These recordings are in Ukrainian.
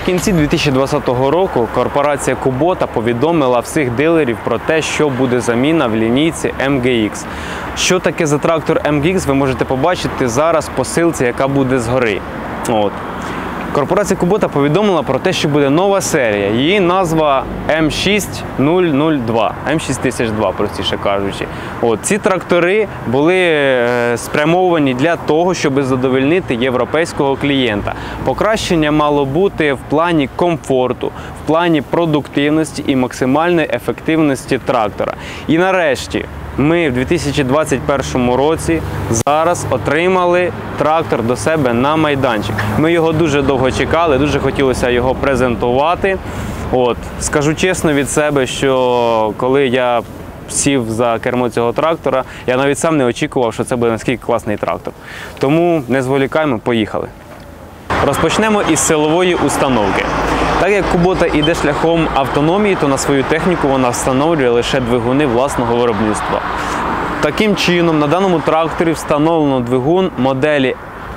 Наприкінці 2020 року корпорація Kubota повідомила всіх дилерів про те, що буде заміна в лінійці MGX. Що таке за трактор MGX, ви можете побачити зараз по ссылці, яка буде згори. Корпорація Kubota повідомила про те, що буде нова серія. Її назва M6002, M6002, простіше кажучи. Ці трактори були спрямовані для того, щоб задовольнити європейського клієнта. Покращення мало бути в плані комфорту, в плані продуктивності і максимальної ефективності трактора. І нарешті, ми в 2021 році зараз отримали трактор до себе на майданчик. Ми його дуже довго чекали, дуже хотілося його презентувати. Скажу чесно від себе, що коли я сів за кермо цього трактора, я навіть сам не очікував, що це буде наскільки класний трактор. Тому не зволікаємо, поїхали. Розпочнемо із силової установки. Так як Kubota йде шляхом автономії, то на свою техніку вона встановлює лише двигуни власного виробництва. Таким чином, на даному тракторі встановлено двигун моделі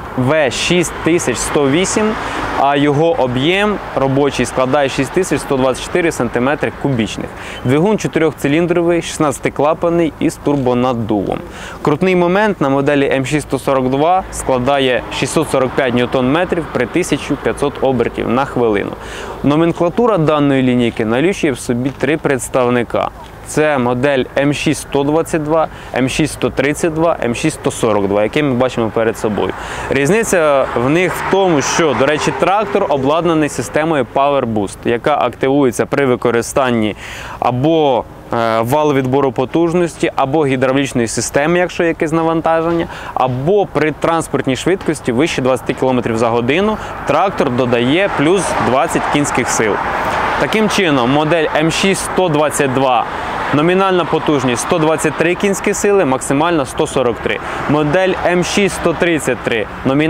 V6108, а його об'єм робочий складає 6124 см3. Двигун 4-циліндровий, 16-клапанний із турбонаддувом. Крутний момент на моделі M6142 складає 645 Нм при 1500 обертів на хвилину. Номенклатура даної лінійки налічує в собі 3 представника. Це модель M6122, M6132, M6142, які ми бачимо перед собою. Різниця в них в тому, що, до речі, трактор обладнаний системою Power Boost, яка активується при використанні або вал відбору потужності, або гідравлічної системи, якщо якесь навантаження, або при транспортній швидкості вище 20 км за годину трактор додає плюс 20 кінських сил. Таким чином, модель M6122 номінальна потужність 123 кінські сили, максимально 143. Модель M6133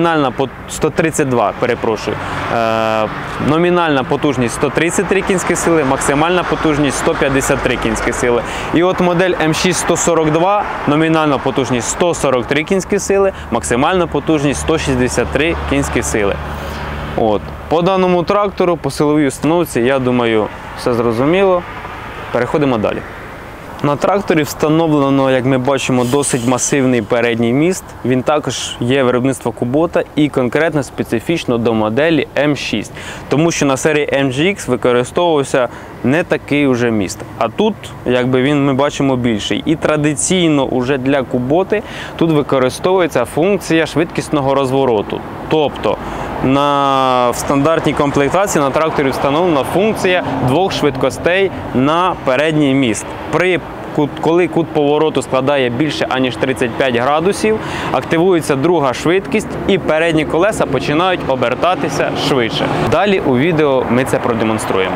номінальна потужність 133 кінські сили, максимальна потужність 153 кінські сили. І от модель M6142 номінальна потужність 143 кінські сили, максимальна потужність 163 кінські сили. По даному трактору, по силовій установці, я думаю, все зрозуміло. Переходимо далі. На тракторі встановлено, як ми бачимо, досить масивний передній міст. Він також є виробництво Kubota і конкретно специфічно до моделі M6. Тому що на серії MGX використовувався не такий уже міст. А тут, ми бачимо, більший. І традиційно уже для Kubota тут використовується функція швидкісного розвороту. Тобто, в стандартній комплектації на тракторі встановлена функція 2 швидкостей на передній міст. Коли кут повороту складає більше, аніж 35 градусів, активується друга швидкість і передні колеса починають обертатися швидше. Далі у відео ми це продемонструємо.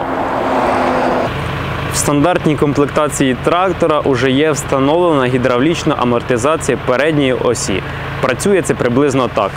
В стандартній комплектації трактора вже є встановлена гідравлічна амортизація передньої осі. Працює це приблизно так.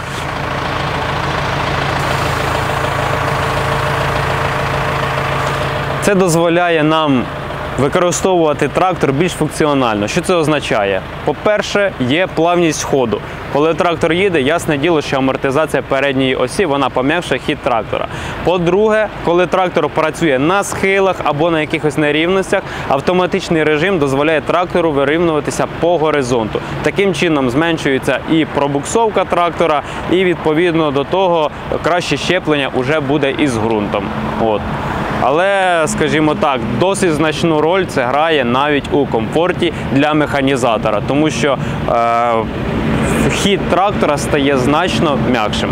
Це дозволяє нам використовувати трактор більш функціонально. Що це означає? По-перше, є плавність ходу. Коли трактор їде, ясне діло, що амортизація передньої осі, вона пом'якшує хід трактора. По-друге, коли трактор працює на схилах або на якихось нерівностях, автоматичний режим дозволяє трактору вирівнюватися по горизонту. Таким чином зменшується і пробуксовка трактора, і відповідно до того краще щеплення вже буде із ґрунтом. Але, скажімо так, досить значну роль це грає навіть у комфорті для механізатора, тому що хід трактора стає значно м'якшим.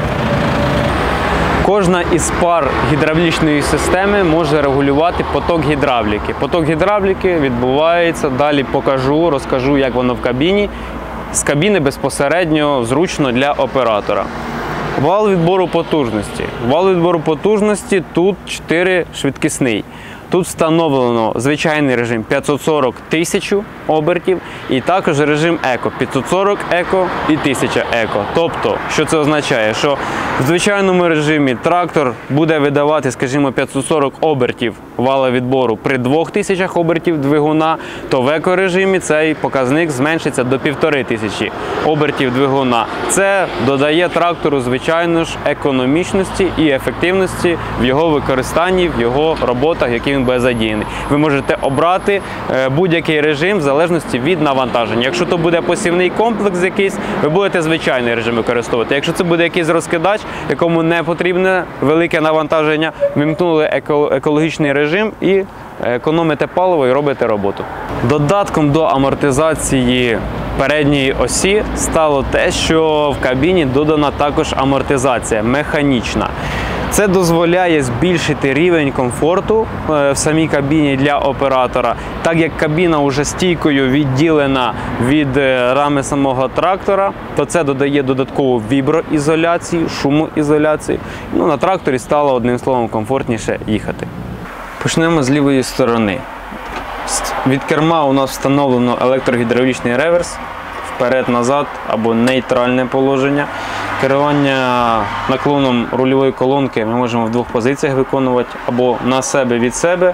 Кожна із пар гідравлічної системи може регулювати поток гідравліки. Поток гідравліки відбувається, далі розкажу, як воно в кабіні. З кабіни безпосередньо зручно для оператора. Вал відбору потужності. Вал відбору потужності тут 4 швидкісний. Тут встановлено звичайний режим 540 1000 обертів і також режим еко 540 еко і 1000 еко. Тобто, що це означає? Що в звичайному режимі трактор буде видавати, скажімо, 540 обертів вала відбору при 2000 обертів двигуна, то в екорежимі цей показник зменшиться до 1500 обертів двигуна. Це додає трактору, звичайно ж, економічності і ефективності в його використанні, в його роботах, які він буде задіяний. Ви можете обрати будь-який режим в залежності від навантаження. Якщо то буде посівний комплекс якийсь, ви будете звичайний режим використовувати. Якщо це буде якийсь розкидач, якому не потрібне велике навантаження, вимкнули екологічний режим і економите паливо і робите роботу. Додатком до амортизації передньої осі стало те, що в кабіні додана також амортизація механічна. Це дозволяє збільшити рівень комфорту в самій кабіні для оператора. Так як кабіна вже стійкою відділена від рами самого трактора, то це додає додаткову віброізоляцію, шумоізоляцію. Ну, на тракторі стало, одним словом, комфортніше їхати. Почнемо з лівої сторони. Від керма у нас встановлено електрогідравлічний реверс, вперед-назад або нейтральне положення. Керування наклоном рульової колонки ми можемо в двох позиціях виконувати, або на себе від себе,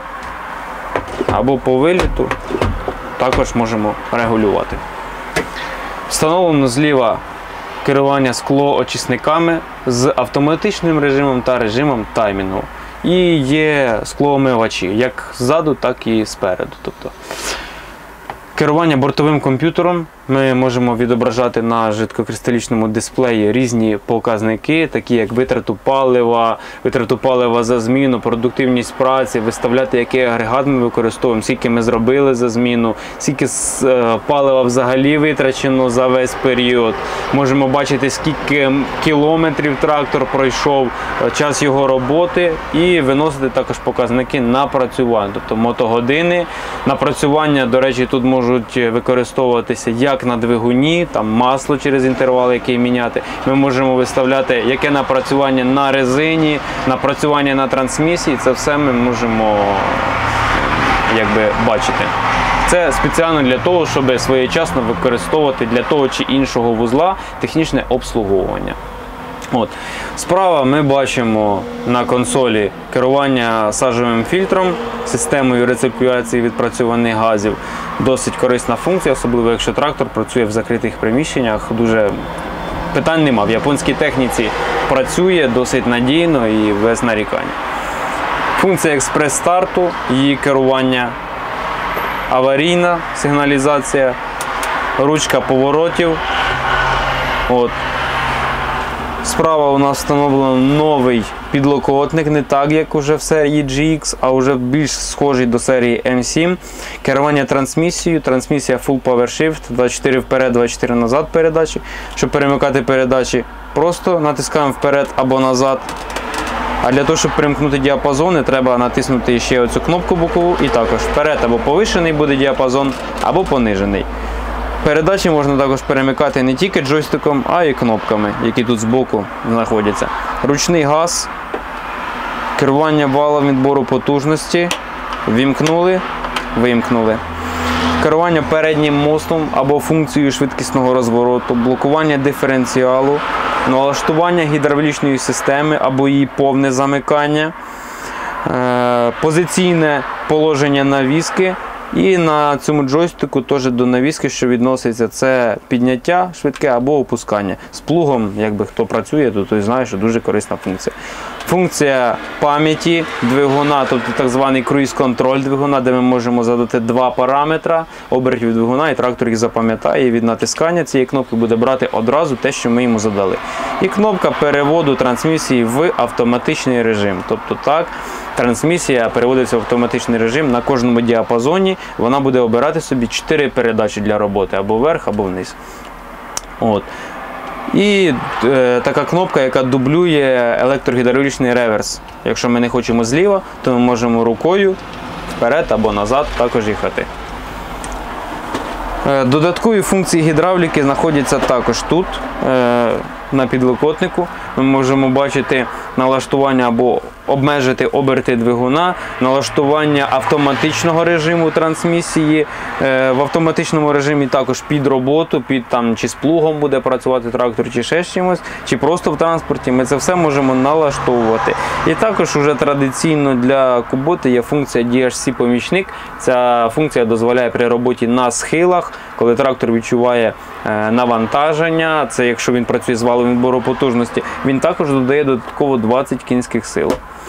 або по виліту також можемо регулювати. Встановлено зліва керування склоочисниками з автоматичним режимом та режимом таймінгу. І є склоомивачі як ззаду, так і спереду. Тобто, керування бортовим комп'ютером ми можемо відображати на жидкокристалічному дисплеї різні показники, такі як витрату палива за зміну, продуктивність праці, виставляти, який агрегат ми використовуємо, скільки ми зробили за зміну, скільки палива взагалі витрачено за весь період. Можемо бачити, скільки кілометрів трактор пройшов, час його роботи і виносити також показники напрацювання, тобто мотогодини. Напрацювання, до речі, тут можуть використовуватися як на двигуні, там масло через інтервал, який міняти. Ми можемо виставляти, яке напрацювання на резині, напрацювання на трансмісії. Це все ми можемо бачити. Це спеціально для того, щоб своєчасно використовувати для того чи іншого вузла технічне обслуговування. Справа ми бачимо на консолі керування сажовим фільтром, системою рециркуляції відпрацьованих газів. Досить корисна функція, особливо якщо трактор працює в закритих приміщеннях. Дуже питань нема. В японській техніці працює досить надійно і без нарікань. Функція експрес-старту, її керування, аварійна сигналізація, ручка поворотів. Справа у нас встановлено новий підлокотник, не так, як уже в серії GX, а вже більш схожий до серії M7. Керування трансмісією, трансмісія Full Power Shift, 24 вперед, 24 назад передачі. Щоб перемикати передачі, просто натискаємо вперед або назад. А для того, щоб перемкнути діапазони, треба натиснути ще оцю кнопку бокову і також вперед або повишений буде діапазон, або понижений. Передачі можна також перемикати не тільки джойстиком, а й кнопками, які тут збоку знаходяться. Ручний газ, керування валом відбору потужності, вімкнули, вимкнули. Керування переднім мостом або функцією швидкісного розвороту, блокування диференціалу, налаштування гідравлічної системи або її повне замикання, позиційне положення навіски. І на цьому джойстику теж до навіски, що відноситься, це підняття швидке або опускання. З плугом, якби хто працює, то той знає, що дуже корисна функція. Функція пам'яті двигуна, тобто так званий круїз-контроль двигуна, де ми можемо задати два параметри обертів двигуна, і трактор їх запам'ятає, і від натискання цієї кнопки буде брати одразу те, що ми йому задали. І кнопка переводу трансмісії в автоматичний режим. Тобто так, трансмісія переводиться в автоматичний режим на кожному діапазоні, вона буде обирати собі 4 передачі для роботи, або вверх, або вниз. І така кнопка, яка дублює електрогідравлічний реверс. Якщо ми не хочемо зліва, то ми можемо рукою вперед або назад також їхати. Додаткові функції гідравліки знаходяться також тут, на підлокотнику. Ми можемо бачити налаштування або обмежити оберти двигуна, налаштування автоматичного режиму трансмісії, в автоматичному режимі також під роботу, під там чи з плугом буде працювати трактор, чи ще з чимось, чи просто в транспорті. Ми це все можемо налаштовувати. І також уже традиційно для куботи є функція DHC-помічник. Ця функція дозволяє при роботі на схилах, коли трактор відчуває навантаження, це якщо він працює з валом відбору потужності, він також додає додатково 20 кінських сил.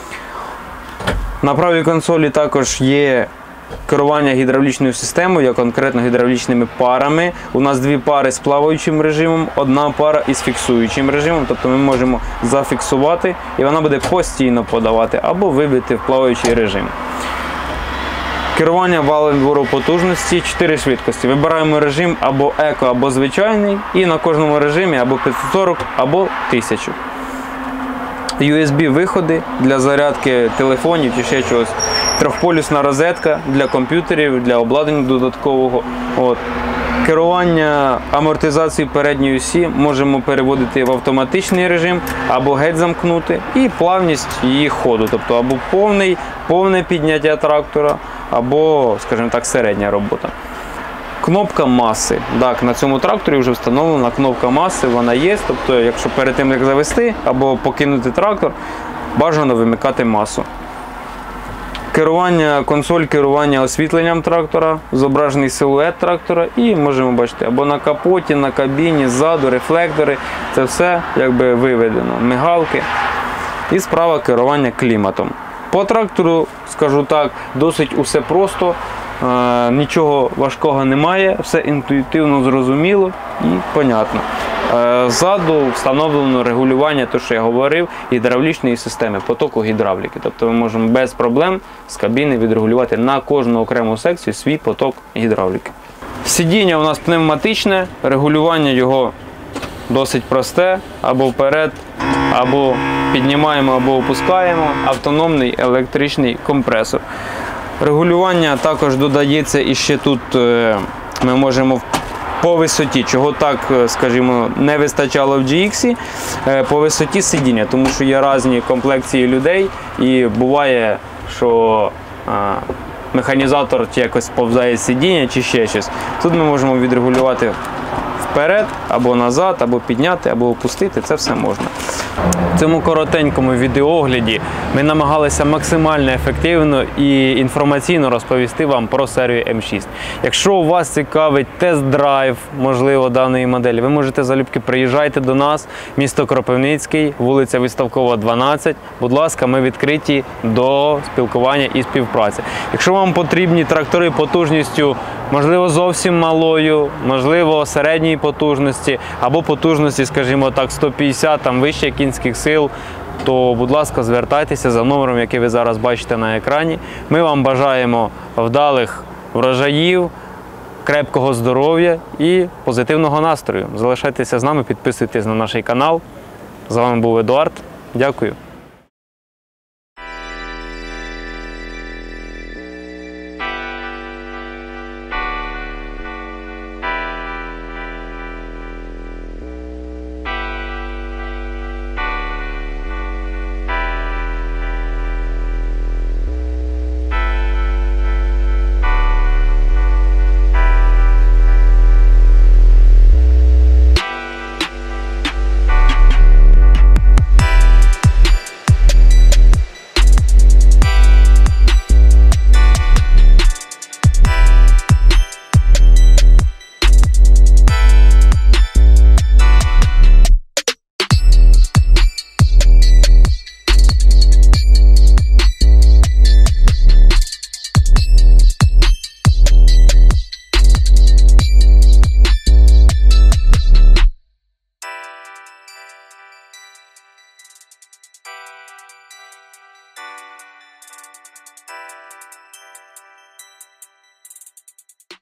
На правій консолі також є керування гідравлічною системою, як конкретно гідравлічними парами. У нас дві пари з плаваючим режимом, одна пара із фіксуючим режимом, тобто ми можемо зафіксувати і вона буде постійно подавати або вибити в плаваючий режим. Керування валом відбору потужності 4 швидкості. Вибираємо режим або еко, або звичайний, і на кожному режимі або 540, або 1000. USB-виходи для зарядки телефонів чи ще чогось. Трьохполюсна розетка для комп'ютерів, для обладнання додаткового. Керування амортизацією передньої осі можемо переводити в автоматичний режим, або геть замкнути, і плавність її ходу, тобто або повне підняття трактора, або, скажімо так, середня робота. Кнопка маси. Так, на цьому тракторі вже встановлена кнопка маси, вона є, тобто якщо перед тим як завести або покинути трактор, бажано вимикати масу. Консоль керування освітленням трактора, зображений силует трактора, і можемо бачити або на капоті, на кабіні, ззаду, рефлектори, це все якби виведено, мигалки. І справа керування кліматом. По трактору, скажу так, досить усе просто, нічого важкого немає, все інтуїтивно зрозуміло і понятно. Ззаду встановлено регулювання, те, що я говорив, гідравлічної системи, потоку гідравліки. Тобто ми можемо без проблем з кабіни відрегулювати на кожну окрему секцію свій поток гідравліки. Сидіння у нас пневматичне, регулювання його досить просте, або вперед, або піднімаємо, або опускаємо, автономний електричний компресор. Регулювання також додається і ще тут ми можемо по висоті, чого так, скажімо, не вистачало в GX, по висоті сидіння, тому що є різні комплекції людей і буває, що механізатор якось повзає сидіння чи ще щось. Тут ми можемо відрегулювати вперед, або назад, або підняти, або опустити, це все можна. В цьому коротенькому відеоогляді ми намагалися максимально ефективно і інформаційно розповісти вам про серію М6. Якщо вас цікавить тест-драйв, можливо, даної моделі, ви можете залюбки приїжджайте до нас, місто Кропивницький, вулиця Виставкова, 12. Будь ласка, ми відкриті до спілкування і співпраці. Якщо вам потрібні трактори потужністю, можливо, зовсім малою, можливо, середньої потужності, або потужності, скажімо так, 150, там вище кінських сил, то, будь ласка, звертайтеся за номером, який ви зараз бачите на екрані. Ми вам бажаємо вдалих врожаїв, крепкого здоров'я і позитивного настрою. Залишайтеся з нами, підписуйтесь на наш канал. З вами був Едуард. Дякую.